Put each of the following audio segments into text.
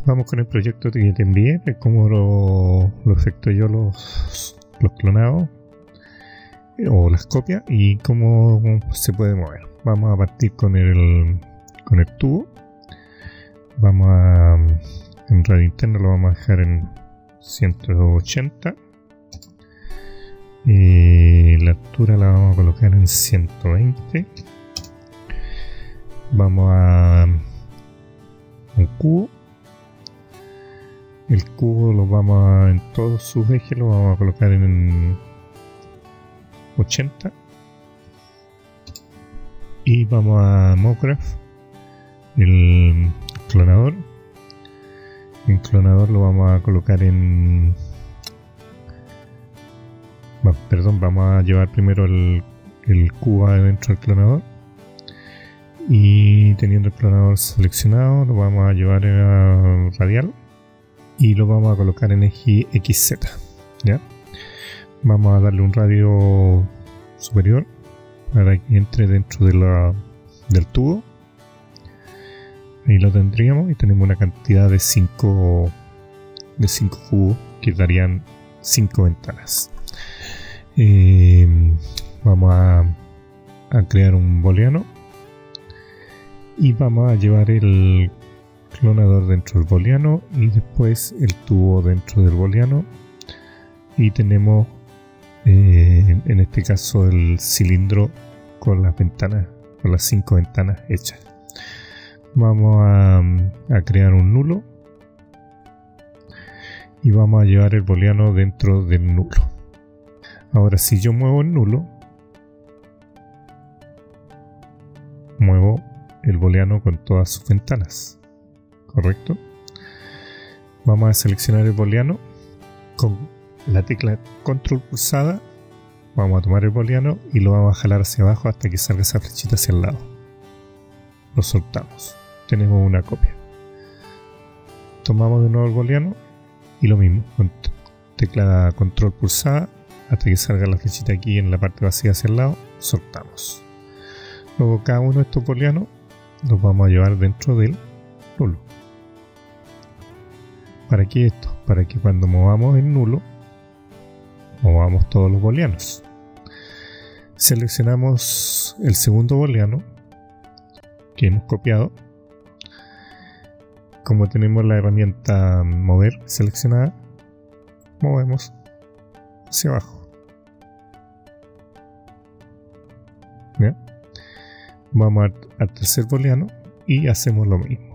Vamos con el proyecto que te envié, de cómo lo efectué yo los clonados o las copias y cómo se puede mover. Vamos a partir con el tubo. Vamos a, en radio interno lo vamos a dejar en 180. La altura la vamos a colocar en 120. Vamos a un cubo. El cubo lo vamos a, en todos sus ejes lo vamos a colocar en 80. Y vamos a Mocraft, el clonador. El clonador lo vamos a colocar en... Perdón, vamos a llevar primero el cubo adentro del clonador. Y teniendo el clonador seleccionado, lo vamos a llevar a radial. Y lo vamos a colocar en eje XZ, ¿ya? Vamos a darle un radio superior para que entre dentro del tubo. Ahí lo tendríamos y tenemos una cantidad de 5 cubos que darían 5 ventanas. Vamos a crear un booleano y vamos a llevar el clonador dentro del booleano y después el tubo dentro del booleano, y tenemos en este caso el cilindro con las ventanas, con las 5 ventanas hechas. Vamos a crear un nulo y vamos a llevar el booleano dentro del nulo. Ahora, si yo muevo el nulo, muevo el booleano con todas sus ventanas. ¿Correcto? Vamos a seleccionar el booleano con la tecla control pulsada. Vamos a tomar el booleano y lo vamos a jalar hacia abajo hasta que salga esa flechita hacia el lado. Lo soltamos. Tenemos una copia. Tomamos de nuevo el booleano y lo mismo, con tecla control pulsada hasta que salga la flechita aquí en la parte vacía hacia el lado. Soltamos. Luego cada uno de estos booleanos los vamos a llevar dentro del nulo. ¿Para qué esto? Para que cuando movamos el nulo, movamos todos los booleanos. Seleccionamos el segundo booleano que hemos copiado. Como tenemos la herramienta mover seleccionada, movemos hacia abajo. ¿Ya? Vamos al tercer booleano y hacemos lo mismo.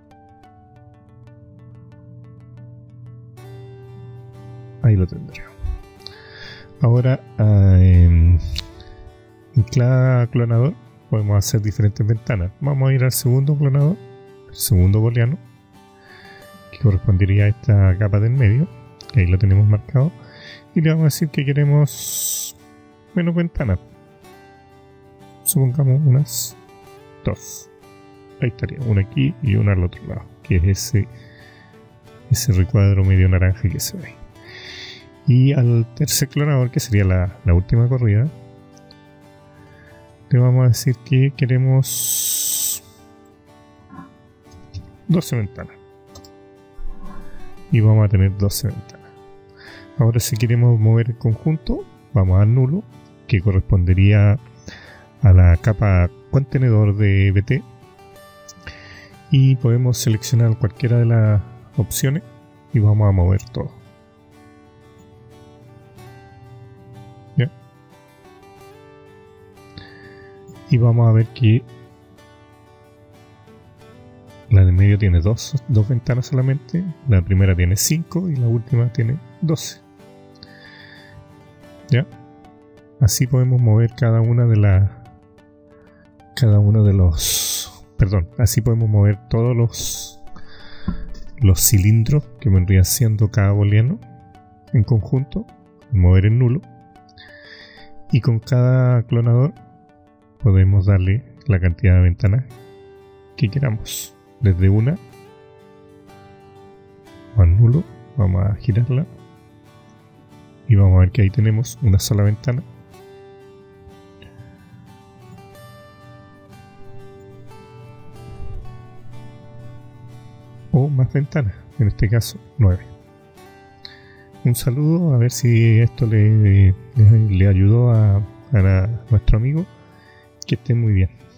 Ahí lo tendremos. Ahora en cada clonador podemos hacer diferentes ventanas. Vamos a ir al segundo clonador, el segundo booleano, que correspondería a esta capa del medio. Ahí lo tenemos marcado. Y le vamos a decir que queremos menos ventanas. Supongamos unas 2. Ahí estaría, una aquí y una al otro lado, que es ese recuadro medio naranja que se ve ahí. Y al tercer clonador, que sería la última corrida, le vamos a decir que queremos 12 ventanas. Y vamos a tener 12 ventanas. Ahora, si queremos mover el conjunto, vamos al nulo, que correspondería a la capa contenedor de BT. Y podemos seleccionar cualquiera de las opciones y vamos a mover todo. Y vamos a ver que la de medio tiene dos ventanas solamente, la primera tiene 5 y la última tiene 12. ¿Ya? Así podemos mover así podemos mover todos los cilindros que vendría siendo cada booleano en conjunto, mover el nulo, y con cada clonador podemos darle la cantidad de ventanas que queramos. Desde una al nulo, vamos a girarla y vamos a ver que ahí tenemos una sola ventana. más ventanas, en este caso 9. Un saludo, a ver si esto le ayudó a nuestro amigo. Que esté muy bien.